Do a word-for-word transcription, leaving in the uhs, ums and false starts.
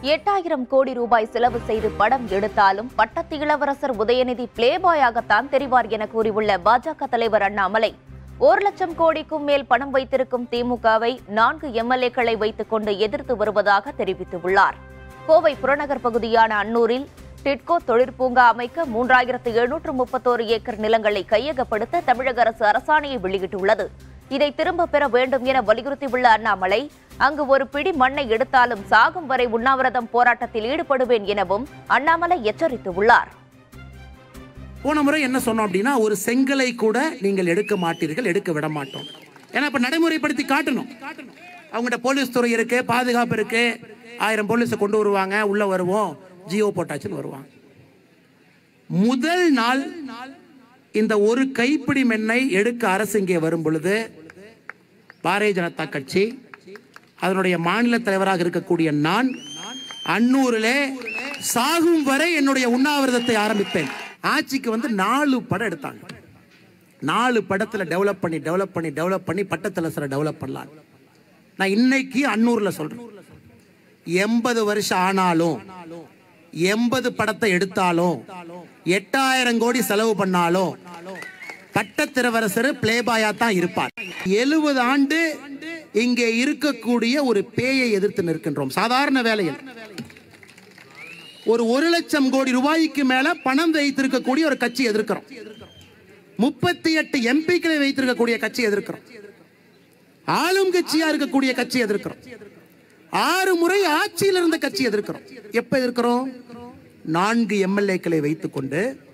எட்டாயிரம் கோடி ரூபாய் செலவு செய்து படம் எடுத்தாலும் பட்டத்து இளவரசர் உதயநிதி பிளேபாயாகத்தான் தெரிவார் என கூறியுள்ள பாஜக தலைவர் அண்ணாமலை, ஒரு லட்சம் கோடிக்கும் மேல் பணம் வைத்திருக்கும் திமுகவை நான்கு எம்எல்ஏக்களை வைத்துக் கொண்டு எதிர்த்து வருவதாக தெரிவித்துள்ளார். கோவை புறநகர் பகுதியான அன்னூரில் டிட்கோ தொழிற்பூங்கா அமைக்க மூன்றாயிரத்து எழுநூற்று முப்பத்தோரு ஏக்கர் நிலங்களை கையகப்படுத்த தமிழக அரசு அரசாணையை வெளியிட்டுள்ளது. இதை திரும்ப பெற வேண்டும் என வலியுறுத்தியுள்ள அண்ணாமலை, அங்கு ஒரு பிடி மண்ணை எடுத்தாலும் சாகும் வரை உண்ணாவிரதம் போராட்டத்தில் ஈடுபடுவேன் எனவும் அண்ணாமலை எச்சரித்துள்ளார். போன முறை என்ன சொன்னோம் அப்படின்னா, ஒரு செங்கலை கூட நீங்கள் எடுக்க மாட்டீர்கள், எடுக்க விட மாட்டோம். ஏன்னா இப்ப நடைமுறைப்படுத்தி காட்டணும். அவங்ககிட்ட போலீஸ் துறை இருக்கு, பாதுகாப்பு இருக்கு, ஆயிரம் போலீஸை கொண்டு வருவாங்க, உள்ள வருவோம், ஜியோ போட்டாச்சுன்னு வருவாங்க. முதல் நாள் இந்த ஒரு கைப்பிடி மென்னை எடுக்க அரசு இங்கே வரும் பொழுது பாரதிய ஜனதா கட்சி அதனுடைய மாநில தலைவராக இருக்கக்கூடிய நான் அன்னூரிலே சாகும் வரை என்னுடைய உண்ணாவிரதத்தை ஆரம்பிப்பேன். ஆட்சிக்கு வந்து நாலு படம் எடுத்தாங்க. நாலு படத்துல டெவலப் பண்ணி டெவலப் பண்ணி டெவலப் பண்ணி பட்டத்தலைவரை டெவலப் பண்ணலாம். நான் இன்னைக்கு அன்னூர்ல சொல்றேன், எண்பது வருஷம் ஆனாலும் எண்பது படத்தை எடுத்தாலும் எட்டாயிரம் கோடி செலவு பண்ணாலும் பட்டத்திரவரசர் பிளேபாயா தான் இருப்பார். எழுபது ஆண்டு இங்கே இருக்கக்கூடிய ஒரு பேயை எதிர்த்து நிற்கின்றோம். சாதாரண வேலையில் ஒரு ஒரு லட்சம் கோடி ரூபாய்க்கு மேல பணம் வைத்திருக்கக்கூடிய ஒரு கட்சி எதிர்க்கிறோம். முப்பத்தி எட்டு எம்பிக்களை வைத்திருக்கக்கூடிய கட்சி எதிர்க்கிறோம். ஆளும் கட்சியா இருக்கக்கூடிய கட்சி எதிர்க்கிறோம். ஆறு முறை ஆட்சியில் இருந்த கட்சி எதிர்க்கிறோம். எப்ப எதிர்க்கிறோம்? நான்கு எம்எல்ஏக்களை வைத்துக் கொண்டு